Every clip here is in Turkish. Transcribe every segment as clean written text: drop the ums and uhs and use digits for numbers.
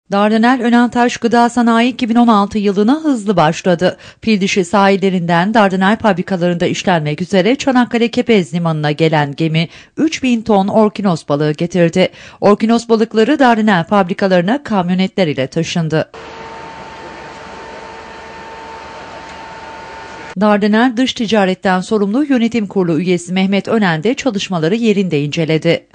Dardanel Önantaş Gıda Sanayi 2016 yılına hızlı başladı. Fildişi sahillerinden Dardanel fabrikalarında işlenmek üzere Çanakkale Kepez Limanı'na gelen gemi 3000 ton orkinos balığı getirdi. Orkinos balıkları Dardanel fabrikalarına kamyonetler ile taşındı. Dardanel Dış Ticaret'ten sorumlu yönetim kurulu üyesi Mehmet Önen de çalışmaları yerinde inceledi.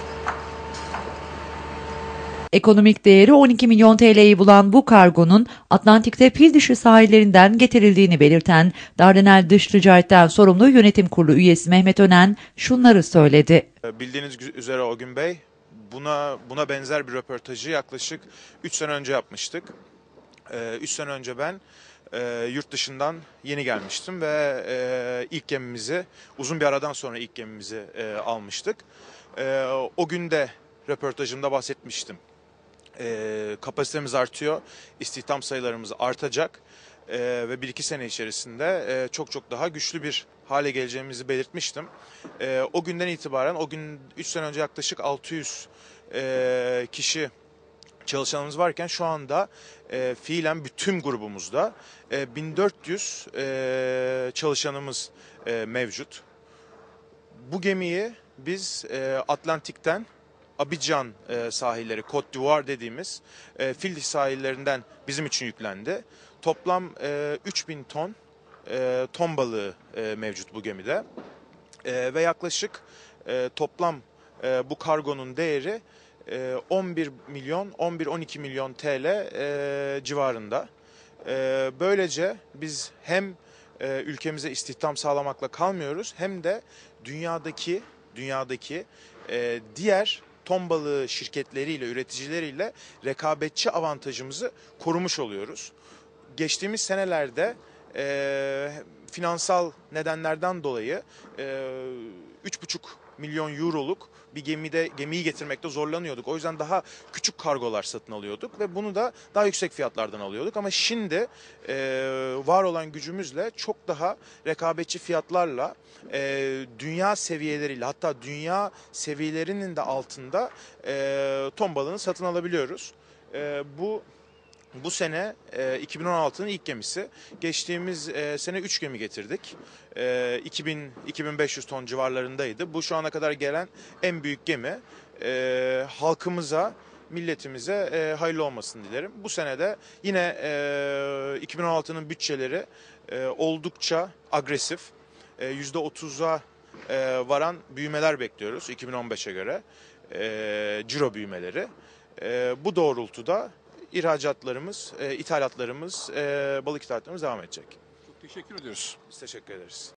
Ekonomik değeri 12 milyon TL'yi bulan bu kargonun Atlantik'te Fildişi sahillerinden getirildiğini belirten Dardanel Dış Ticaret'ten sorumlu yönetim kurulu üyesi Mehmet Önen şunları söyledi. Bildiğiniz üzere o gün Bey, buna benzer bir röportajı yaklaşık 3 sene önce yapmıştık. 3 sene önce ben yurt dışından yeni gelmiştim ve ilk gemimizi, uzun bir aradan sonra ilk gemimizi almıştık. O gün de röportajımda bahsetmiştim. Kapasitemiz artıyor, istihdam sayılarımız artacak ve 1-2 sene içerisinde çok daha güçlü bir hale geleceğimizi belirtmiştim. O günden itibaren, o gün 3 sene önce yaklaşık 600 kişi çalışanımız varken şu anda fiilen bütün grubumuzda 1400 çalışanımız mevcut. Bu gemiyi biz Atlantik'ten Abidjan sahilleri, Côte d'Ivoire dediğimiz Fildiş sahillerinden bizim için yüklendi. Toplam 3000 ton balığı mevcut bu gemide. Ve yaklaşık toplam bu kargonun değeri 11-12 milyon TL civarında. Böylece biz hem ülkemize istihdam sağlamakla kalmıyoruz hem de dünyadaki diğer ton balığı şirketleriyle, üreticileriyle rekabetçi avantajımızı korumuş oluyoruz. Geçtiğimiz senelerde finansal nedenlerden dolayı 3,5 milyon euroluk bir gemiyi getirmekte zorlanıyorduk. O yüzden daha küçük kargolar satın alıyorduk ve bunu da daha yüksek fiyatlardan alıyorduk. Ama şimdi var olan gücümüzle çok daha rekabetçi fiyatlarla dünya seviyeleriyle, hatta dünya seviyelerinin de altında ton balığını satın alabiliyoruz. Bu sene 2016'nın ilk gemisi. Geçtiğimiz sene 3 gemi getirdik. 2000-2500 ton civarlarındaydı. Bu şu ana kadar gelen en büyük gemi. Halkımıza, milletimize hayırlı olmasını dilerim. Bu sene de yine 2016'nın bütçeleri oldukça agresif. %30'a varan büyümeler bekliyoruz 2015'e göre. Ciro büyümeleri. Bu doğrultuda ithalatlarımız, balık ithalatlarımız devam edecek. Çok teşekkür ediyoruz. Biz teşekkür ederiz.